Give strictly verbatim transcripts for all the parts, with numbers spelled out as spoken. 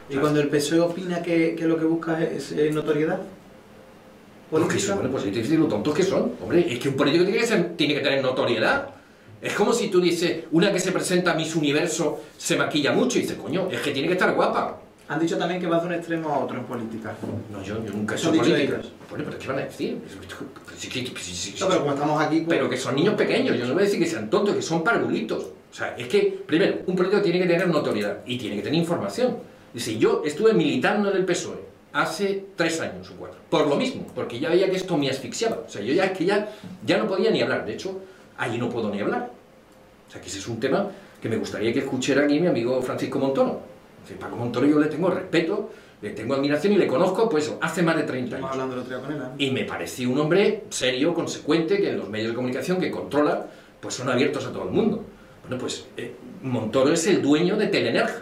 ¿Y cuando el P S O E opina que, que lo que busca es, es notoriedad? Pues que son, bueno, pues hay que decir lo tontos que son. Hombre, es que un político tiene que, ser, tiene que tener notoriedad. Es como si tú dices, una que se presenta a Miss Universo se maquilla mucho y dices, coño, es que tiene que estar guapa. Han dicho también que vas de un extremo a otro en política. No, yo, yo nunca he Eso hecho han dicho política. ellos. Bueno, pero ¿qué van a decir? Sí, sí, sí, sí, No, pero como estamos aquí... Pues... Pero que son niños pequeños, yo no voy a decir que sean tontos, que son parvulitos. O sea, es que, primero, un político tiene que tener notoriedad y tiene que tener información. Dice, yo estuve militando en el P S O E hace tres años o cuatro, por lo mismo, porque ya veía que esto me asfixiaba. O sea, yo ya es que ya, ya no podía ni hablar. De hecho, allí no puedo ni hablar. O sea, que ese es un tema que me gustaría que escuchara aquí mi amigo Francisco Montoro. O sea, Paco Montoro yo le tengo respeto, le tengo admiración y le conozco, pues, hace más de treinta años. Hablando el otro día con él, ¿eh? Y me pareció un hombre serio, consecuente, que en los medios de comunicación que controla, pues son abiertos a todo el mundo. Bueno, pues eh, Montoro es el dueño de Telenerja.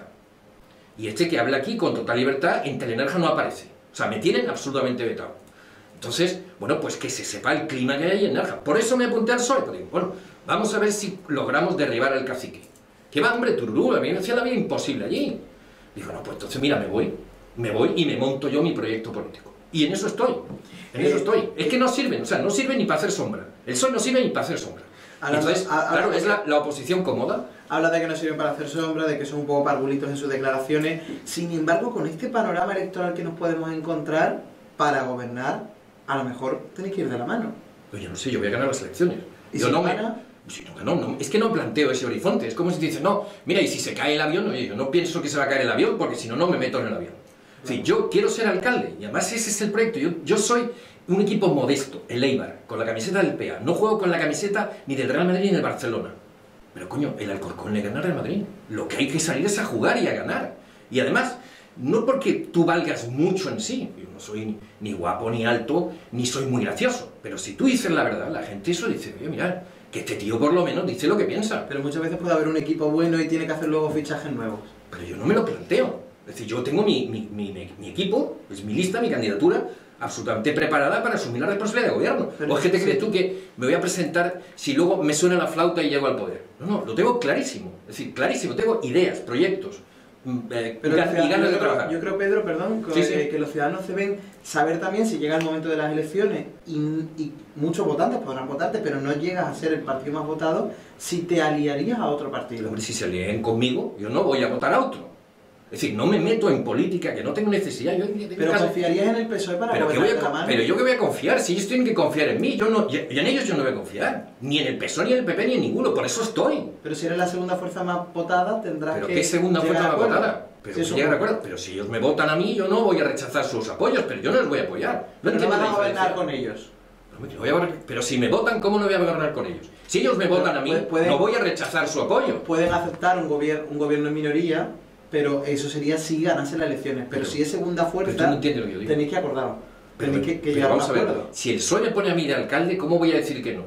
Y este que habla aquí con total libertad, en Telenerja no aparece. O sea, me tienen absolutamente vetado. Entonces, bueno, pues que se sepa el clima que hay en Nerja. Por eso me apunté al P S O E. Pues digo, bueno, vamos a ver si logramos derribar al cacique. Que va, hombre, tururú, a mí me hacía la vida imposible allí. Digo, no, pues entonces mira, me voy. Me voy y me monto yo mi proyecto político. Y en eso estoy. En eso estoy. Es que no sirven, o sea, no sirve ni para hacer sombra. El P S O E no sirve ni para hacer sombra. Entonces, a, a, claro, a, es la, la oposición cómoda. Habla de que no sirven para hacer sombra, de que son un poco parvulitos en sus declaraciones. Sin embargo, con este panorama electoral que nos podemos encontrar, para gobernar, a lo mejor tenéis que ir de la mano. Pues yo no sé, yo voy a ganar las elecciones. ¿Y yo si no gana? me... Si no, no, no, es que no planteo ese horizonte. Es como si dices, no, mira, y si se cae el avión, oye, yo no pienso que se va a caer el avión, porque si no, no me meto en el avión. Es decir, yo quiero ser alcalde, y además ese es el proyecto. Yo, yo soy un equipo modesto, el Eibar, con la camiseta del P A. No juego con la camiseta ni del Real Madrid ni del Barcelona. Pero coño, el Alcorcón le gana al Real Madrid. Lo que hay que salir es a jugar y a ganar. Y además, no porque tú valgas mucho en sí. Yo no soy ni guapo, ni alto, ni soy muy gracioso. Pero si tú dices la verdad, la gente eso dice, oye, mirad, que este tío por lo menos dice lo que piensa. Pero muchas veces puede haber un equipo bueno y tiene que hacer luego fichajes nuevos. Pero yo no me lo planteo. Es decir, yo tengo mi, mi, mi, mi equipo, es mi lista, mi candidatura, absolutamente preparada para asumir la responsabilidad de gobierno. Pero, ¿o es que te sí. crees tú que me voy a presentar si luego me suena la flauta y llego al poder? No, no, lo tengo clarísimo. Es decir, clarísimo, tengo ideas, proyectos, eh, pero y ganas de trabajar. Yo creo, Pedro, perdón, que, sí, sí. que los ciudadanos deben saber también si llega el momento de las elecciones y, y muchos votantes podrán votarte, pero no llegas a ser el partido más votado, si te aliarías a otro partido. Hombre, si se alíen conmigo, yo no voy a votar a otro. Es decir, no me meto en política, que no tengo necesidad. Yo, pero caso, confiarías en el P S O E para pero gobernar voy a, de la mano. Pero yo que voy a confiar, si ellos tienen que confiar en mí, yo no, y en ellos yo no voy a confiar. Ni en el P S O E, ni en el P P, ni en ninguno, por eso estoy. Pero si eres la segunda fuerza más votada, tendrás ¿Pero que... ¿Qué segunda fuerza más votada? Pero, si llegar a acuerdo. Pero si ellos me votan a mí, yo no voy a rechazar sus apoyos, pero yo no les voy a apoyar. No pero no vas a gobernar con ellos. Pero, pero si me votan, ¿cómo no voy a gobernar con ellos? Si ellos me votan a mí, pueden, no voy a rechazar su apoyo. Pueden aceptar un, gobier un gobierno en minoría, pero eso sería si ganase las elecciones. Pero, pero si es segunda fuerza, no lo que yo digo. tenéis que acordar. Pero, tenéis que, que pero llegar vamos a un acuerdo. A ver, si el P S O E me pone a mí de alcalde, ¿cómo voy a decir que no?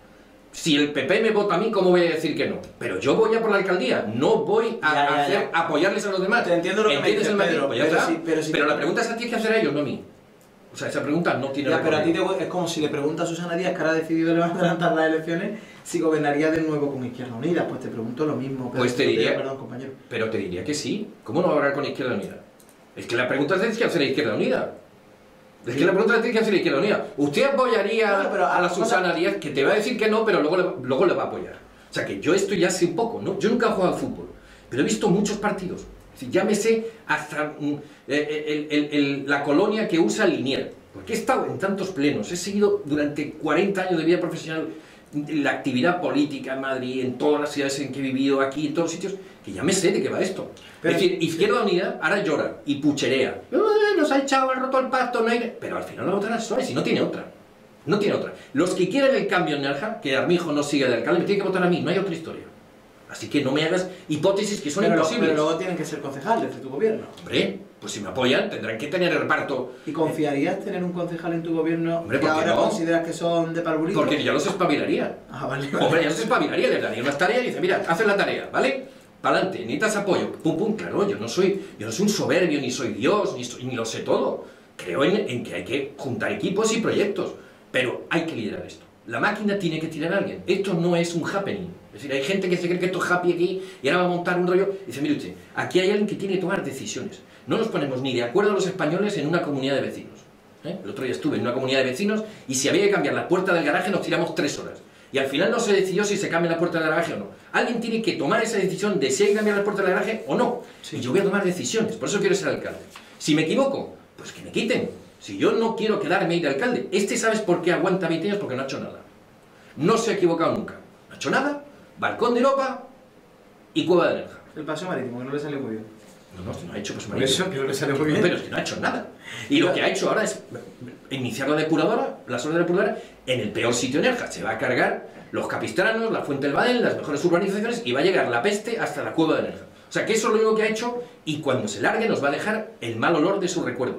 Si el P P me vota a mí, ¿cómo voy a decir que no? Pero yo voy a por la alcaldía, no voy a ya, ya, hacer, ya. apoyarles a los demás. Te entiendo lo que me dices, el Pedro, pues ya pero, está. si, pero, si pero te... la pregunta es a ti que hacer a ellos, no a mí. O sea, esa pregunta no tiene... Ya, pero a ti te, es como si le preguntas a Susana Díaz, que ahora ha decidido levantar las elecciones, si gobernaría de nuevo con Izquierda Unida. Pues te pregunto lo mismo. Pero pues te diría... Perdón, compañero. Pero te diría que sí. ¿Cómo no va a hablar con Izquierda Unida? Es que la pregunta es qué hacer a Izquierda Unida. Es que la pregunta es qué hacer a Izquierda Unida. ¿Usted apoyaría bueno, pero a, a la Susana Díaz, que te va a decir que no, pero luego le, luego le va a apoyar? O sea, que yo esto ya sé un poco, ¿no? Yo nunca he jugado al fútbol, pero he visto muchos partidos. Es decir, ya me sé hasta mm, el, el, el, la colonia que usa Liniers. Porque he estado en tantos plenos, he seguido durante cuarenta años de vida profesional la actividad política en Madrid, en todas las ciudades en que he vivido, aquí, en todos los sitios, que ya me sé de qué va esto. Pero, es decir, Izquierda Unida ahora llora y pucherea. Nos ha echado, ha roto el pacto, no hay... Pero al final la votará P S O E, si no tiene otra. No tiene otra. Los que quieren el cambio en Nerja, que Armijo no siga de alcalde, me tienen que votar a mí, no hay otra historia. Así que no me hagas hipótesis que son pero imposibles. Lo, pero luego tienen que ser concejales de tu gobierno. Hombre, pues si me apoyan tendrán que tener el reparto. ¿Y confiarías tener un concejal en tu gobierno Hombre, que ahora no? consideras que son de parvulito? Porque ya los espabilaría. Ah, vale, vale. Hombre, ya los espabilaría, les daría unas tareas y dice, mira, haz la tarea, ¿vale? Para adelante, necesitas apoyo. Pum, pum, claro, yo no soy, yo no soy un soberbio, ni soy Dios, ni, soy, ni lo sé todo. Creo en, en que hay que juntar equipos y proyectos, pero hay que liderar esto. La máquina tiene que tirar a alguien. Esto no es un happening. Es decir, hay gente que se cree que esto es happy aquí y ahora va a montar un rollo y dice, mire usted, aquí hay alguien que tiene que tomar decisiones. no nos ponemos ni de acuerdo los españoles en una comunidad de vecinos. ¿eh? El otro día estuve en una comunidad de vecinos y si había que cambiar la puerta del garaje nos tiramos tres horas. Y al final no se decidió si se cambia la puerta del garaje o no. Alguien tiene que tomar esa decisión de si hay que cambiar la puerta del garaje o no. Sí. Y yo voy a tomar decisiones, por eso quiero ser alcalde. Si me equivoco, pues que me quiten. Si yo no quiero quedarme ahí de alcalde, este ¿sabes por qué aguanta veinte años? Porque no ha hecho nada. No se ha equivocado nunca. No ha hecho nada, balcón de Europa y cueva de Nerja. El paseo marítimo, que no le salió muy bien. No, no, no ha hecho paseo marítimo. Por eso, que no le salió muy bien. No, pero es que no ha hecho nada. Y lo que ha hecho ahora es iniciar la depuradora, las obras de depuradora, en el peor sitio de Nerja. Se va a cargar los capistranos, la Fuente del Badén, las mejores urbanizaciones y va a llegar la peste hasta la cueva de Nerja. O sea, que eso es lo único que ha hecho y cuando se largue nos va a dejar el mal olor de su recuerdo.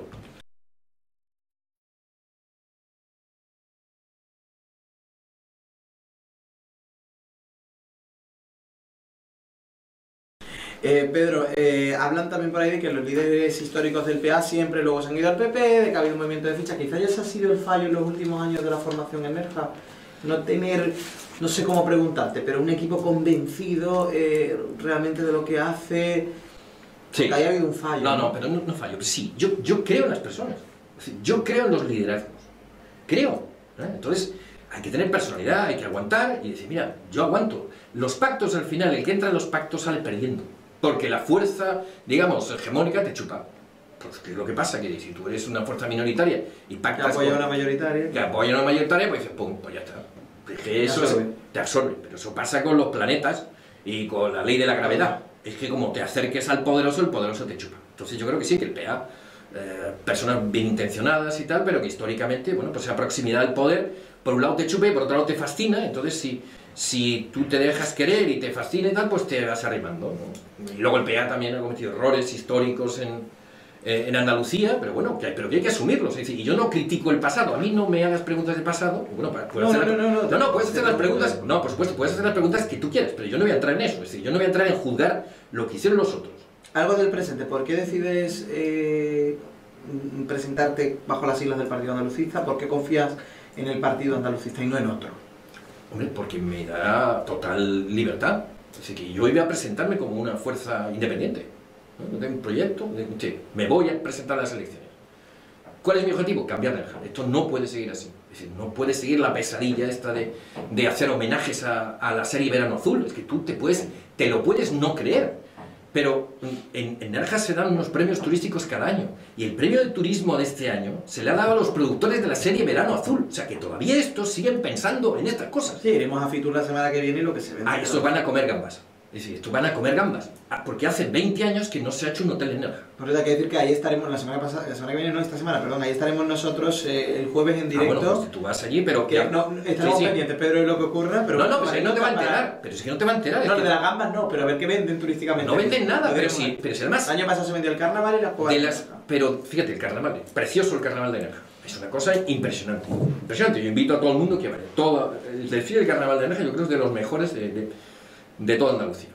Eh, Pedro, eh, hablan también por ahí de que los líderes históricos del P A siempre luego se han ido al P P, de que ha habido un movimiento de ficha. Quizás ese ha sido el fallo en los últimos años de la formación en Nerja. No tener, no sé cómo preguntarte, pero un equipo convencido eh, realmente de lo que hace. Sí. Que haya habido un fallo. No, no, pero no, no fallo. Sí, yo, yo creo en las personas. Yo creo en los liderazgos. Creo. ¿eh? Entonces, hay que tener personalidad, hay que aguantar y decir, mira, yo aguanto. Los pactos, al final, el que entra en los pactos sale perdiendo. Porque la fuerza, digamos, hegemónica te chupa. Pues, ¿qué es lo que pasa? Que si tú eres una fuerza minoritaria y pactas... Que apoya a una mayoritaria. Que apoya a una mayoritaria, pues dices, pum, pues ya está. Es que eso es, te absorbe. Pero eso pasa con los planetas y con la ley de la gravedad. Es que como te acerques al poderoso, el poderoso te chupa. Entonces yo creo que sí, que el P A, eh, personas bien intencionadas y tal, pero que históricamente, bueno, pues esa proximidad al poder, por un lado te chupa y por otro lado te fascina, entonces si, si tú te dejas querer y te fascina y tal, pues te vas arrimando, ¿no? Y luego el P A también ha cometido errores históricos en, eh, en Andalucía, pero bueno, que hay, pero que hay que asumirlos. Es decir, y yo no critico el pasado, a mí no me hagas preguntas del pasado, bueno, puedes no, hacer, no, no, no, no, no, puedes hacer las preguntas, no, por supuesto, puedes hacer las preguntas que tú quieras, pero yo no voy a entrar en eso, es decir, yo no voy a entrar en juzgar lo que hicieron los otros. Algo del presente, ¿por qué decides eh, presentarte bajo las siglas del Partido Andalucista? ¿Por qué confías en el Partido Andalucista y no en otro? Hombre, porque me da total libertad. Así que yo iba a presentarme como una fuerza independiente. ¿no? Tengo un proyecto, de, me voy a presentar a las elecciones. ¿Cuál es mi objetivo? Cambiar Nerja. Esto no puede seguir así. Es decir, no puede seguir la pesadilla esta de, de hacer homenajes a, a la serie Verano Azul. Es que tú te, puedes, te lo puedes no creer. Pero en, en Nerja se dan unos premios turísticos cada año. Y el premio de turismo de este año se le ha dado a los productores de la serie Verano Azul. O sea que todavía estos siguen pensando en estas cosas. Sí, iremos a Fitur la semana que viene y lo que se ve. Ah, estos van a comer gambas. Es decir, estos van a comer gambas. Ah, porque hace veinte años que no se ha hecho un hotel en Nerja. Por eso hay que decir que ahí estaremos, la semana pasada, la semana que viene, no, esta semana, perdón, ahí estaremos nosotros eh, el jueves en directo. Ah, bueno, pues tú vas allí, pero... Que no, estaremos sí, sí. pendientes, Pedro, de lo que ocurra, pero... No, no, pues no te va a enterar, pero es que no te va a enterar. No, es de las gambas no, pero a ver qué venden turísticamente. No venden nada, pero sí, pero si además... El año pasado se vendió el carnaval y las jugadas. Las, pero fíjate, el carnaval, precioso el carnaval de Nerja. Es una cosa impresionante, impresionante. Yo invito a todo el mundo que vaya. Todo, el desfile del carnaval de Nerja yo creo que es de los mejores de, de, de toda Andalucía.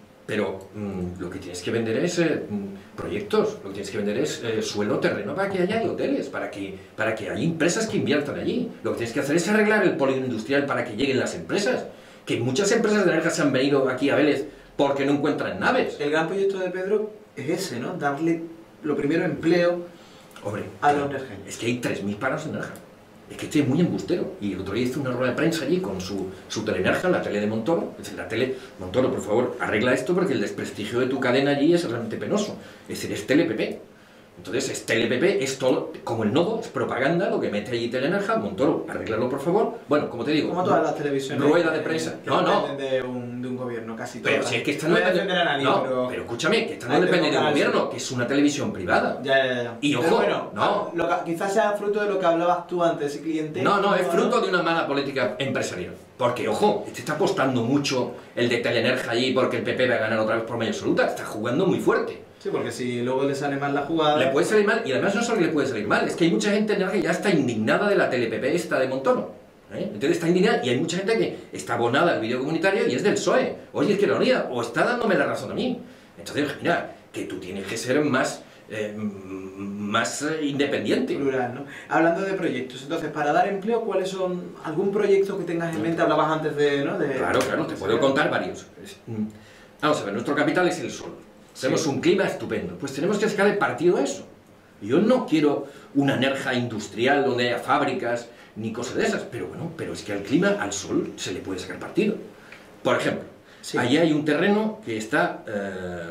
Pero mmm, lo que tienes que vender es eh, proyectos, lo que tienes que vender es eh, suelo, terreno para que haya hoteles, para que, para que haya empresas que inviertan allí. Lo que tienes que hacer es arreglar el polígono industrial para que lleguen las empresas. Que muchas empresas de Nerja se han venido aquí a Vélez porque no encuentran naves. El gran proyecto de Pedro es ese, ¿no? Darle, lo primero, empleo Hombre, a los nerjeños. Es que hay tres mil paros en Nerja. Es que estoy muy embustero. Y el otro día hice una rueda de prensa allí con su, su Telenerja, la tele de Montoro. Es decir, la tele, Montoro, por favor, arregla esto porque el desprestigio de tu cadena allí es realmente penoso. Es decir, es Tele P P. Entonces, es Tele P P, es todo, como el nodo, es propaganda, lo que mete allí Telenerja. Montoro, arréglalo, por favor. Bueno, como te digo... Como todas las televisiones. Rueda de prensa. Que no, no. dependen de un, de un gobierno, casi todas. Pero si es que esta no no debe defender a nadie, no, pero... pero escúchame, que esta no depende del gobierno, que es una televisión privada. Ya, ya, ya. Y ojo, pero bueno, no. Lo que, quizás sea fruto de lo que hablabas tú antes, ese cliente... No, no, es fruto de una mala política empresarial. Porque, ojo, este está apostando mucho el de Telenerja allí porque el P P va a ganar otra vez por mayoría absoluta. Está jugando muy fuerte. Sí, porque si luego le sale mal la jugada... Le puede salir mal, y además no solo le puede salir mal, es que hay mucha gente en Nerja que ya está indignada de la Tele P P esta de Montoro. ¿eh? Entonces está indignada y hay mucha gente que está abonada al vídeo comunitario y es del P S O E. Oye, es que la unidad, o está dándome la razón a mí. Entonces, mira, que tú tienes que ser más... Eh, más eh, independiente. Plural, ¿no? Hablando de proyectos, entonces, para dar empleo, ¿cuáles son algún proyecto que tengas en mente? Hablabas antes de... ¿no? de claro, claro, te puedo contar varios. Vamos a ver, nuestro capital es el sol. tenemos sí. un clima estupendo, pues tenemos que sacar el partido a eso. Yo no quiero una Nerja industrial donde haya fábricas ni cosas de esas, pero bueno, pero es que al clima, al sol, se le puede sacar partido. Por ejemplo, sí. allí hay un terreno que está eh,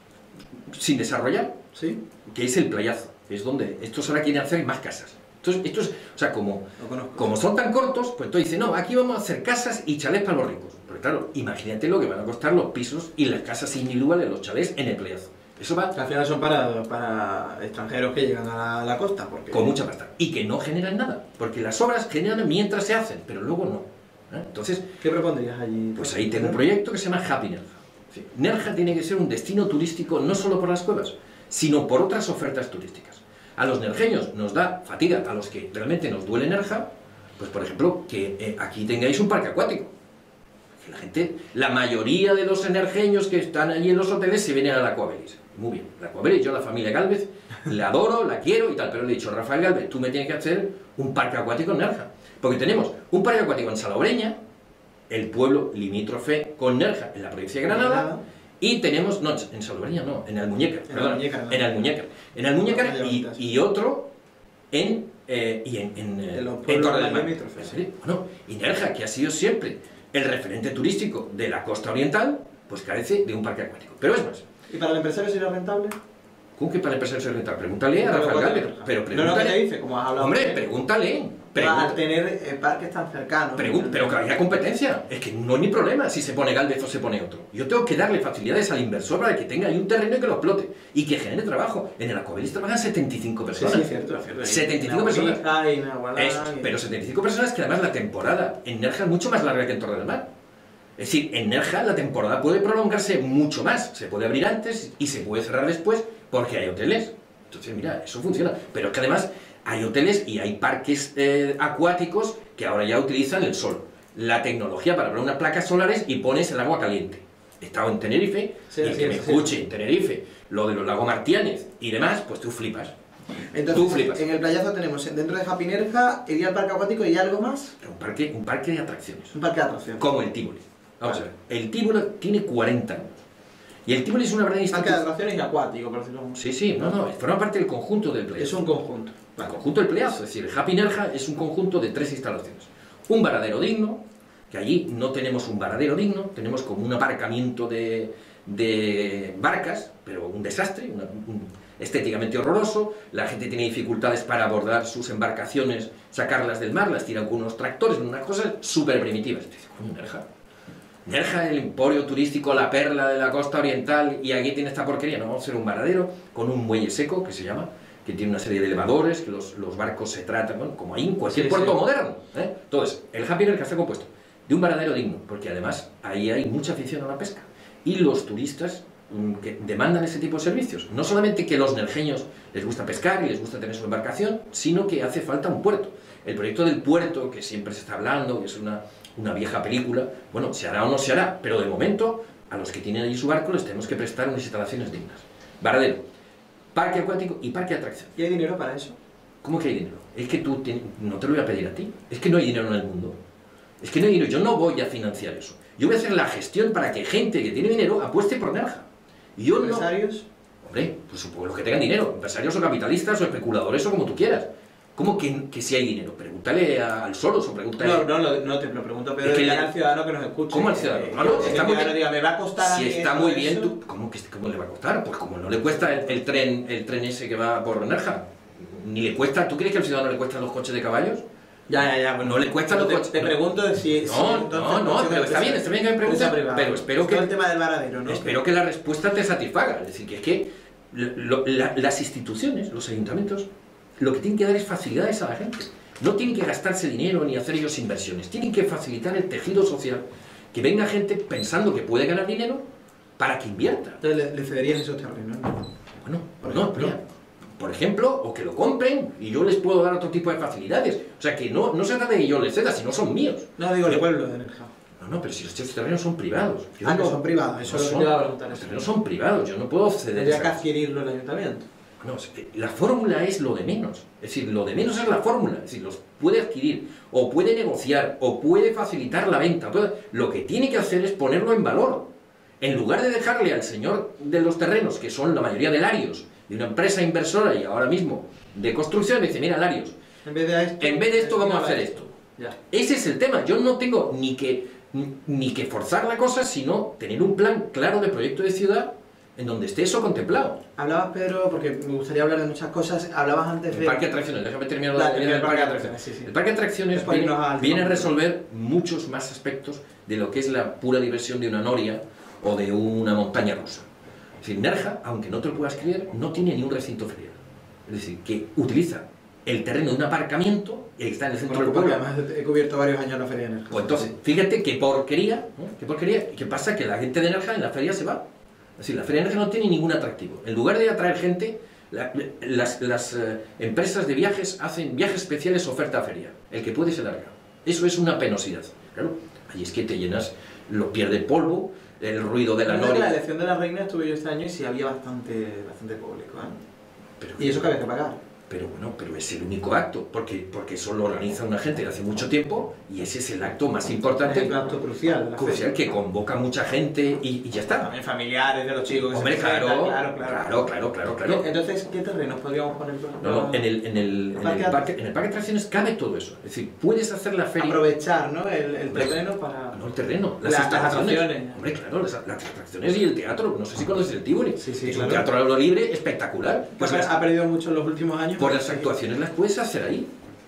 sin desarrollar, ¿sí? que es el Playazo, es donde estos ahora quieren hacer más casas. Entonces, estos, o sea, como, como son tan cortos, pues entonces dicen, no, aquí vamos a hacer casas y chalés para los ricos. Pero claro, imagínate lo que van a costar los pisos y las casas individuales, los chalés en el Playazo. Eso va... Que al final son para, para extranjeros que llegan a la, la costa. Porque... Con mucha pasta. Y que no generan nada, porque las obras generan mientras se hacen, pero luego no. ¿Eh? Entonces... ¿Qué propondrías allí? Pues ahí tengo un proyecto que se llama Happy Nerja. Sí. Nerja tiene que ser un destino turístico no solo por las cuevas, sino por otras ofertas turísticas. A los nerjeños nos da fatiga, a los que realmente nos duele Nerja, pues por ejemplo, que eh, aquí tengáis un parque acuático. Que la gente, la mayoría de los nerjeños que están allí en los hoteles se vienen a la Aquabelis. Muy bien, la Aquabelis, yo la familia Gálvez, la adoro, la quiero y tal, pero le he dicho, Rafael Gálvez, tú me tienes que hacer un parque acuático en Nerja. Porque tenemos un parque acuático en Salobreña, el pueblo limítrofe con Nerja, en la provincia de Granada, Granada. Y tenemos, no, en Salobreña no, en Almuñécar, en perdón, Almuñécar, ¿no? en Almuñécar, en Almuñécar y, y otro en, eh, y en, en, en, en Torre del Mar. ¿Sí? Bueno, y Nerja, que ha sido siempre el referente turístico de la costa oriental, pues carece de un parque acuático. Pero es más. ¿Y para el empresario sería rentable? ¿Cómo que para el empresario sería rentable? Pregúntale a Rafael Gálvez, pero pregúntale. No, no, ¿qué te dice? Como has hablado. Hombre, pregúntale. Pregunta. Al tener eh, parques tan cercanos. Pregunta, pero que haya competencia. Es que no hay ni problema si se pone Gálvez o se pone otro. Yo tengo que darle facilidades al inversor para que tenga ahí un terreno y que lo explote. Y que genere trabajo. En el Aquabelis trabajan setenta y cinco personas. Sí, sí, cierto, cierto. setenta y cinco personas. Y Eso, pero setenta y cinco personas que además la temporada en Nerja es mucho más larga que en Torre del Mar. Es decir, en Nerja la temporada puede prolongarse mucho más. Se puede abrir antes y se puede cerrar después porque hay hoteles. Entonces, mira, eso funciona. Pero es que además hay hoteles y hay parques eh, acuáticos que ahora ya utilizan el sol. La tecnología para poner unas placas solares y pones el agua caliente. He estado en Tenerife, sí, y sí, que me sí, escuche sí. en Tenerife, lo de los lagos Martianes y demás, pues tú flipas. Entonces, tú flipas. En el Playazo tenemos, dentro de Happy Nerja, iría al parque acuático y algo más. Un parque, un parque de atracciones. Un parque de atracciones. Como el Tívoli. Vamos vale. a ver, el Tívoli tiene cuarenta años. Y el Tívoli es una gran institución. Parque de atracciones y acuático, por decirlo así. Sí, sí, no, no, forma parte del conjunto del Playazo. Es un conjunto. El conjunto del Playazo, es decir, el Happy Nerja es un conjunto de tres instalaciones. Un varadero digno, que allí no tenemos un varadero digno, tenemos como un aparcamiento de, de barcas, pero un desastre, una, un, estéticamente horroroso, la gente tiene dificultades para abordar sus embarcaciones, sacarlas del mar, las tiran con unos tractores, unas cosas súper primitivas. ¿Cómo Nerja? Nerja, el emporio turístico, la perla de la costa oriental, y aquí tiene esta porquería. No, vamos a hacer un varadero con un muelle seco, que se llama, que tiene una serie de elevadores, que los, los barcos se tratan, bueno, como ahí en cualquier sí, puerto sí. moderno. ¿eh? Entonces, el Happy Nerja está compuesto de un varadero digno, porque además ahí hay mucha afición a la pesca, y los turistas mmm, que demandan ese tipo de servicios. No solamente que los nerjeños les gusta pescar y les gusta tener su embarcación, sino que hace falta un puerto. El proyecto del puerto, que siempre se está hablando, que es una, una vieja película, bueno, se hará o no se hará, pero de momento, a los que tienen allí su barco les tenemos que prestar unas instalaciones dignas. Varadero, parque acuático y parque de atracción. ¿Y hay dinero para eso? ¿Cómo que hay dinero? Es que tú te, no te lo voy a pedir a ti. Es que no hay dinero en el mundo. Es que no hay dinero. Yo no voy a financiar eso. Yo voy a hacer la gestión para que gente que tiene dinero apueste por Nerja. Y yo ¿Empresarios? No... Hombre, pues supongo los que tengan dinero. Empresarios o capitalistas o especuladores o como tú quieras. ¿Cómo que, que si hay dinero? Pregúntale al Soros o pregúntale... No, no, no, no te lo pregunto, pero es que al ciudadano que nos escuche. ¿Cómo al ciudadano? Eh, no, no, si está muy bien. Diga, me va a costar si está muy bien, eso. tú, ¿cómo, que, ¿cómo le va a costar? Pues como no le cuesta el, el tren el tren ese que va por Nerja. Ni le cuesta... ¿Tú crees que al ciudadano le cuestan los coches de caballos? Ya, ya, ya, bueno, no le cuesta los te, coches. Te pregunto si... No, si no, no, pero está bien, está bien que me preguntes, pero espero que... el tema del varadero, ¿no? Espero que la respuesta te satisfaga. Es decir, que es que lo, la, las instituciones, los ayuntamientos, lo que tienen que dar es facilidades a la gente. No tienen que gastarse dinero ni hacer ellos inversiones. Tienen que facilitar el tejido social, que venga gente pensando que puede ganar dinero para que invierta. Entonces le, le cederían esos terrenos, ¿no? Bueno, por no, ejemplo, mira, por ejemplo, o que lo compren y yo les puedo dar otro tipo de facilidades. O sea, que no, no se trata de que yo les ceda, si no son míos. No, digo el pueblo de Nerja. No, no, pero si los terrenos son privados. Yo ah, no, que son privados, eso no son, te iba a preguntar. Los terrenos son privados, yo no puedo ceder. Tendría que adquirirlo el ayuntamiento. No, la fórmula es lo de menos. Es decir, lo de menos es la fórmula. Es decir, los puede adquirir, o puede negociar, o puede facilitar la venta. Puede... Lo que tiene que hacer es ponerlo en valor. En lugar de dejarle al señor de los terrenos, que son la mayoría de Larios, de una empresa inversora y ahora mismo de construcción, me dice, mira, Larios, en vez de esto, en vez de esto vamos a hacer esto. Ya. Ese es el tema. Yo no tengo ni que, ni que forzar la cosa, sino tener un plan claro de proyecto de ciudad en donde esté eso contemplado. Hablabas, Pedro, porque me gustaría hablar de muchas cosas, hablabas antes de... El parque de atracciones, déjame terminar la, la el, del el parque de atracciones. Sí, sí. El parque de atracciones viene, viene a resolver muchos más aspectos de lo que es la pura diversión de una noria o de una montaña rusa. Es decir, Nerja, aunque no te lo puedas creer, no tiene ni un recinto ferial. Es decir, que utiliza el terreno de un aparcamiento que está en el centro del pueblo. Además he cubierto varios años la feria de Nerja. Pues entonces, fíjate qué porquería, ¿no? Qué porquería, ¿qué pasa? Que la gente de Nerja en la feria se va. Es decir, la feria de Nerja no tiene ningún atractivo. En lugar de atraer gente, la, las, las eh, empresas de viajes hacen viajes especiales oferta feria. El que puede se larga. Eso es una penosidad. Claro, allí es que te llenas, lo pierde polvo, el ruido de la noria. En la elección de la reina estuve yo este año y sí había bastante, bastante público, ¿eh? Pero, y eso que había que pagar. Pero bueno, pero es el único acto, porque, porque eso lo organiza una gente de hace mucho tiempo y ese es el acto más importante. Es el acto crucial. De la crucial, que convoca mucha gente y, y ya está. También familiares de los chicos. Que Hombre, se claro, claro, claro, claro, claro, claro, claro. Entonces, ¿qué terrenos podríamos poner? No, no, en el, en el, en el, parque, en el parque de atracciones cabe todo eso. Es decir, puedes hacer la feria... Aprovechar, ¿no? El, el terreno para... No, el terreno, las, las instalaciones. atracciones. Hombre, claro, las, las atracciones y el teatro. No sé si conoces el Tivoli. Sí, sí, es claro. un teatro al aire libre espectacular. Pues las, ha perdido mucho en los últimos años. Pues las actuaciones las puedes hacer ahí.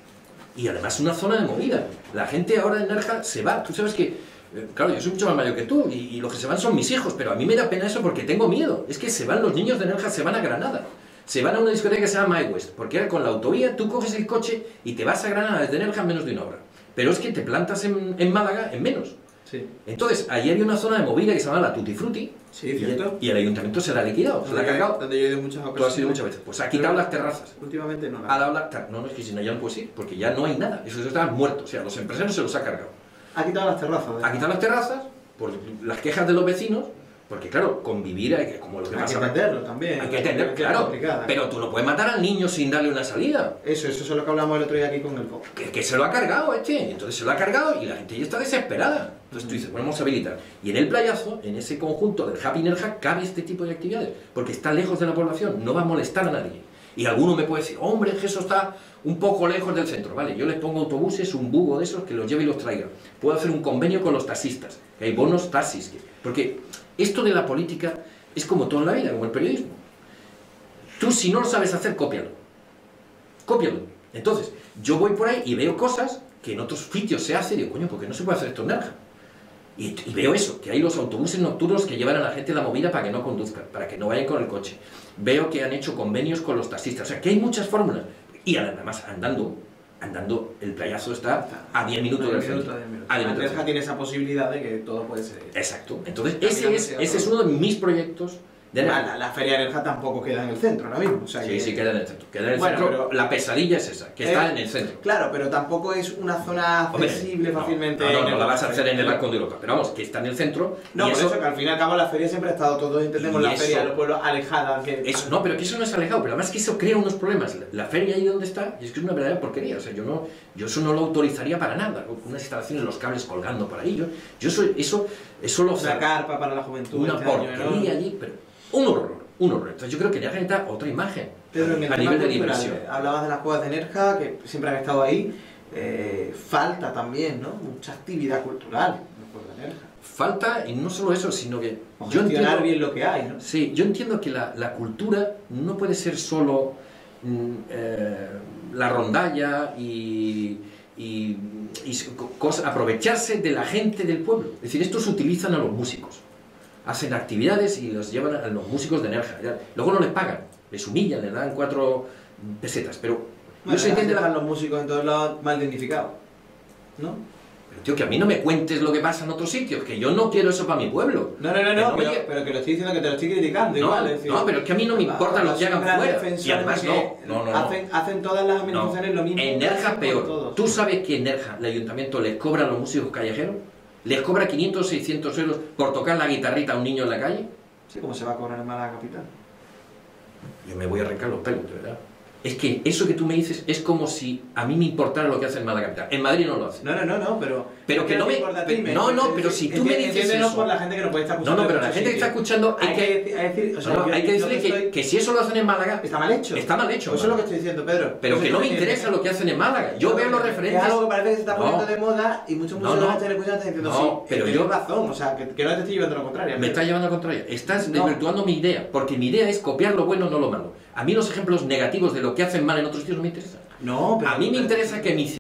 Y además una zona de movida. La gente ahora en Nerja se va. Tú sabes que, eh, claro, yo soy mucho más mayor que tú y, y los que se van son mis hijos, pero a mí me da pena eso porque tengo miedo. Es que se van los niños de Nerja, se van a Granada. Se van a una discoteca que se llama My West, porque ahora con la autovía tú coges el coche y te vas a Granada desde Nerja en menos de una hora. Pero es que te plantas en, en Málaga en menos. Sí. Entonces, allí había una zona de movida que se llama la Tutti Frutti. Sí, cierto. Y el ayuntamiento se la ha liquidado, se la ha cargado. Donde yo he ido muchas ocasiones. Tú has ido muchas veces. Pues ha quitado las terrazas. Últimamente no. Ha dado la ter... No, no, es que si no ya no puedes ir, porque ya no hay nada. Eso está muerto. O sea, los empresarios se los ha cargado. Ha quitado las terrazas. ¿verdad? Ha quitado las terrazas por las quejas de los vecinos. Porque claro, convivir hay que, como lo que hay pasa... que entenderlo también. Hay que entenderlo, claro. Pero tú no puedes matar al niño sin darle una salida. Eso, eso es lo que hablamos el otro día aquí con el Pop. Que, que se lo ha cargado este. Entonces se lo ha cargado y la gente ya está desesperada. Entonces tú dices, bueno, vamos a habilitar. Y en el playazo, en ese conjunto del Happy Nerja, cabe este tipo de actividades. Porque está lejos de la población, no va a molestar a nadie. Y alguno me puede decir, hombre, que eso está un poco lejos del centro. Vale, yo les pongo autobuses, un bugo de esos que los lleve y los traiga. Puedo hacer un convenio con los taxistas, que hay bonos taxis. Porque esto de la política es como todo en la vida, como el periodismo. Tú si no lo sabes hacer, cópialo. Cópialo. Entonces, yo voy por ahí y veo cosas que en otros sitios se hacen y digo, coño, ¿por qué no se puede hacer esto en Nerja? Y, y veo eso, que hay los autobuses nocturnos que llevan a la gente a la movida para que no conduzcan, para que no vayan con el coche. Veo que han hecho convenios con los taxistas, o sea, que hay muchas fórmulas. Y además, andando, andando, el playazo está a diez minutos del centro. Nerja tiene esa posibilidad de que todo puede ser... Exacto. Entonces, ese es, ese es uno de mis proyectos. De la, la, la feria de Nerja tampoco queda en el centro ahora mismo. O sea, sí, que... sí, queda en el centro. Queda en el bueno, centro. pero... La pesadilla es esa, que eh, está en el centro. Claro, pero tampoco es una zona accesible Hombre, fácilmente. No, no, no, no la vas a hacer en el balcón de Europa. Pero vamos, que está en el centro. No, y por eso, eso que al fin y al cabo la feria siempre ha estado, todos entendemos la eso, feria de los pueblos alejada. Que... Eso, no, pero que eso no es alejado. Pero además que eso crea unos problemas. La, la feria ahí donde está, y es que es una verdadera porquería. O sea, yo no, yo eso no lo autorizaría para nada. Unas instalaciones, los cables colgando por ahí. Yo, yo soy, eso, eso lo. Una carpa para la juventud. Una este porquería año, ¿no? allí, pero un horror. Un horror. Entonces yo creo que Nerja necesita otra imagen. Pedro, en el a tema nivel de cultural, diversión. Hablabas de las cuevas de Nerja, que siempre han estado ahí. Eh, falta también, ¿no? Mucha actividad cultural en las cuevas de Nerja. Falta, y no solo eso, sino que... O yo gestionar entiendo, bien lo que hay, ¿no? Sí, yo entiendo que la, la cultura no puede ser solo mm, eh, la rondalla y... y, y cosa, aprovecharse de la gente del pueblo. Es decir, estos utilizan a los músicos. Hacen actividades y los llevan a los músicos de Nerja. Luego no les pagan, les humillan, les dan cuatro pesetas, pero... Bueno, no se entiende la... la... los músicos en todos lados mal dignificados, ¿no? Pero tío, que a mí no me cuentes lo que pasa en otros sitios, que yo no quiero eso para mi pueblo. No, no, no, no, no pero, me... pero que lo estoy diciendo que te lo estoy criticando, no, igual. Es decir, no, pero es que a mí no me importa lo que hagan fuera. Y además no, no, no, no. Hacen, hacen todas las administraciones no. lo mismo. En Nerja peor. ¿Tú sabes que en Nerja el ayuntamiento les cobra a los músicos callejeros? ¿Les cobra quinientos, seiscientos euros por tocar la guitarrita a un niño en la calle? Sí, como se va a cobrar en Málaga capital. Yo me voy a arrancar los pelos, de verdad. Es que eso que tú me dices es como si a mí me importara lo que hace en Málaga capital. En Madrid no lo hace. No, no, no, no, pero Pero que no me... me no, no, pero si tú me dices eso... por la gente que no puede estar escuchando. No, no, pero la gente que está escuchando hay que... Hay que, o sea, no, yo, hay que decirle que, estoy... que si eso lo hacen en Málaga... Está mal hecho. Está mal hecho. Eso es lo que estoy diciendo, Pedro. Pero que no me interesa lo que hacen en Málaga. Yo veo los referentes... Es algo que parece que se está poniendo de moda y muchos muchos están escuchando están diciendo sí, pero yo razón, o sea, que no te estoy llevando a lo contrario. Me estás llevando a lo contrario. Estás desvirtuando mi idea, porque mi idea es copiar lo bueno, no lo malo. A mí los ejemplos negativos de lo que hacen mal en otros sitios no me interesan. No, pero... A mí me interesa que mi